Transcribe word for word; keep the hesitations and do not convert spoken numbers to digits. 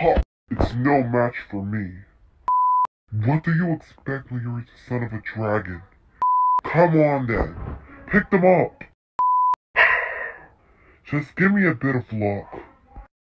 Ha! It's no match for me. What do you expect when you're the son of a dragon? Come on then, pick them up. Just give me a bit of luck.